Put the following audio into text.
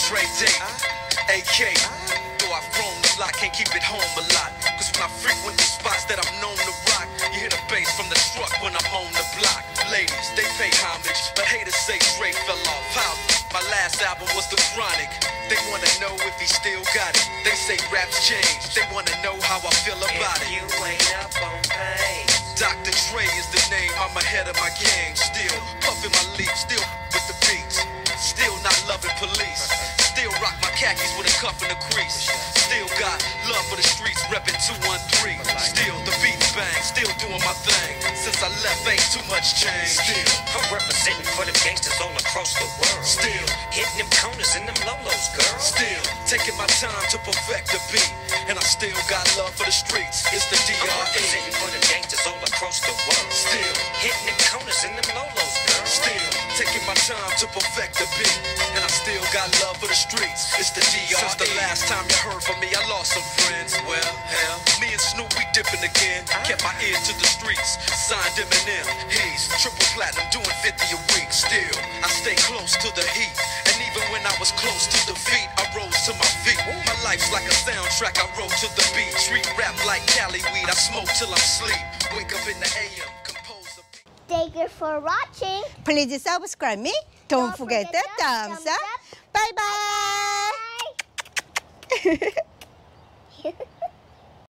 Dre Day, AK. Though I've grown a lot, can't keep it home a lot. Cause when I frequent the spots that I'm known to rock, you hear the bass from the truck when I'm on the block. Ladies, they pay homage, but haters say Dre fell off. How? My last album was The Chronic. They wanna know if he still got it. They say raps change. They wanna know how I feel about it. You ain't up on pain. Dr. Dre is the name. I'm ahead of my gang. Still puffing my leaf. Still with the beats. Still not loving police. Still rock my khakis with a cuff and a crease. Still got love for the streets, reppin' 213. Still the beats bang. Still doing my thing. Since I left, ain't too much change. Still I'm representing for them gangsters all across the world. Still hitting them corners and them lolos, girl. Still taking my time to perfect the beat, and I still got love for the streets. It's the I'm DRE. representing for them gangsters all across the world. Still hitting them corners and them lolos, girl. Still taking my time to perfect the beat, and I still got love for the streets. It's the DRE. Since the last time you heard from me, I lost some friends. Well, hell, me and Snoop, we dipping again. Kept my ear to the streets, signed Eminem. He's triple platinum, doing 50 a week. Still, I stay close to the heat, and even when I was close to defeat, I rose to my feet. My life's like a soundtrack, I wrote to the beat. Street rap like Cali weed, I smoke till I'm sleep. Wake up in the AM, compose a beat. Thank you for watching. Please subscribe me. Don't forget the thumbs up. Bye bye. Bye.